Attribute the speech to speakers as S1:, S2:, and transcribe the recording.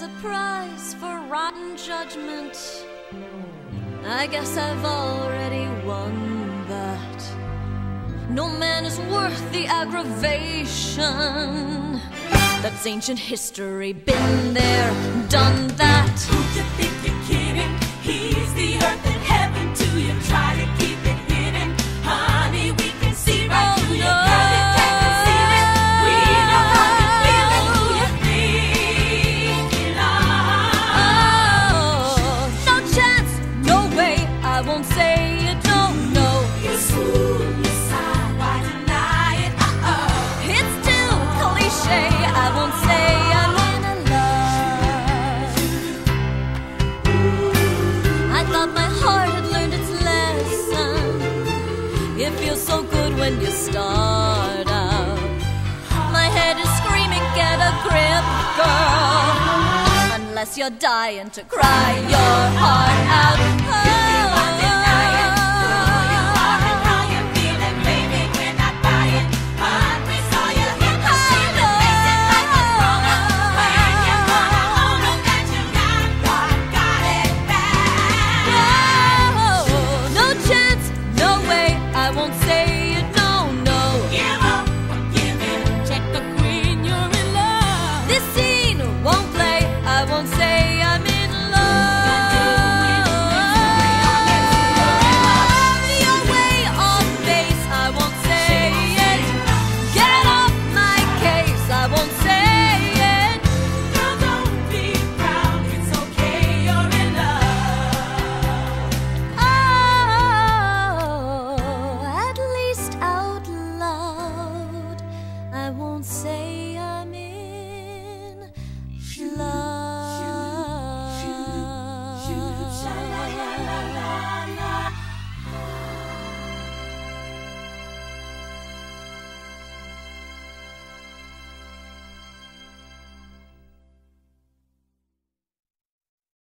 S1: a prize for rotten judgment. I guess I've already won that. No man is worth the aggravation. That's ancient history, been there, done that.
S2: Who you think you're kidding? He's the earth and heaven to you. Try to keep it hidden, honey. We can see right through you, girl. You can't conceal it. We know how you feel it. Who you think you love?
S1: No chance, no way. I won't say you don't know.
S2: You swoon, you sigh, why deny it?
S1: It's too cliche. I won't say I'm in love. I thought my heart had learned its lesson. It feels so good when you start out. My head is screaming, get a grip, girl. Unless you're dying to cry your heart out. I won't say I'm in love.